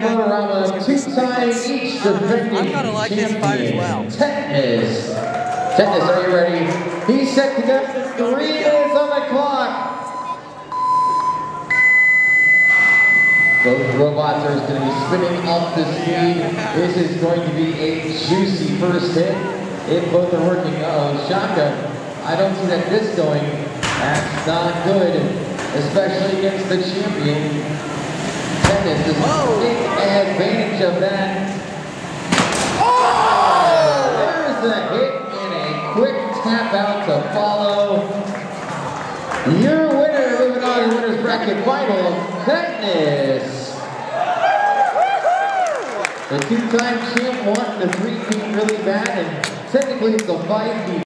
Motorama, two-time each defending I'm gonna like this fight as well. Tetanus. Tetanus, are you ready? He's set to go. 3 minutes on the clock. Both robots are going to be spinning up the speed. This is going to be a juicy first hit. If both are working, Shaka, I don't see that this going. That's not good, especially against the champion. Tetanus does take advantage of that. Oh! There's a hit and a quick tap out to follow. Your winner, moving on to the winner's bracket final, Tetanus. The two-time champ won the 3-peat really bad, and technically it's a 5-peat.